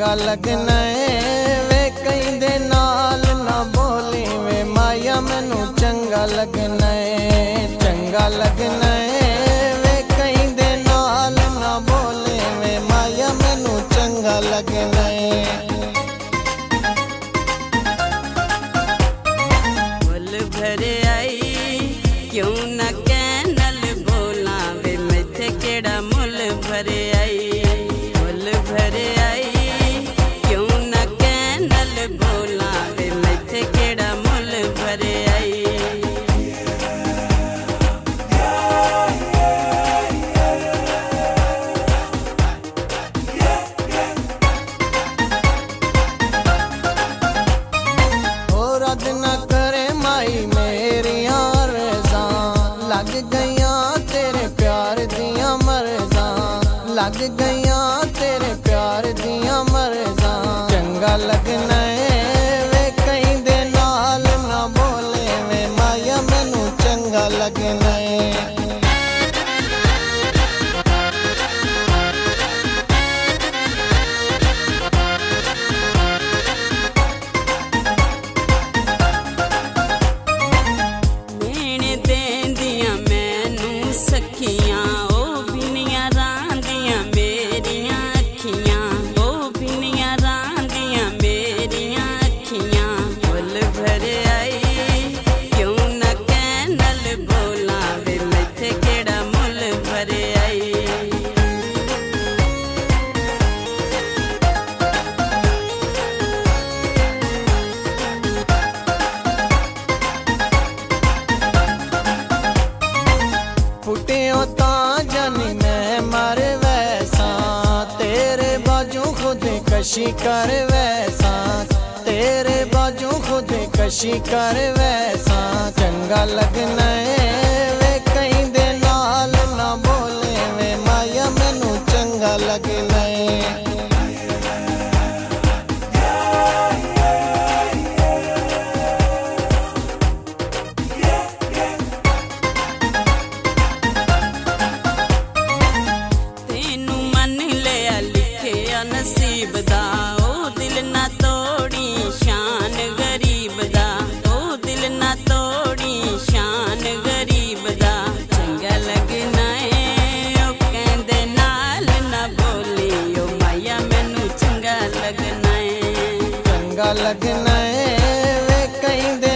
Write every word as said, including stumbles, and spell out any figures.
चंगा लगना है वे कहीं दे नाल ना बोली वे माया मैनू चंगा लगना है चंगा लगना है वे कहीं दे नाल ना बोली वे माया मैनू चंगा लगना है। मुल भरे आई क्यों ना कैनल बोला वे मैथे केड़ा मुल भरे आई मुल भरे आई क्यों ना कैनल बोला वे मैथे केड़ा मुल भरे आई। और रद न करे माई मेरिया रज़ा लग गईया तेरे प्यार दिया मरज़ा लग गईया तेरे प्यार दिया मरज़ा चंगा लगना है वे कहीं दे नाल ना बोले वे माया मैनू चंगा लगना है। सखियां ओ बिनिया रांदियां मेरियां अखियां ओ बिनिया रांदियां मेरियां अखियां मुल भरे आई क्यों ना कैनल बोला वे मैथे केड़ा मुल भरे आई। फुटियो ता जानी मैं मर वैसा तेरे बाजू खुद कशी कर वैसा तेरे बाजू खुद कशी कर वैसा चंगा लगना है वे कहीं दे नाल ना बोले वे माया मैनू चंगा लगना है। नसीब दा ओ दिल ना तोड़ी शान गरीब दा ओ दिल ना तोड़ी शान गरीब दा चंगा लगना है ओ कहंदे नाल ना बोली ओ माया मैनू चंगा लगना है चंगा लगना है वे कहीं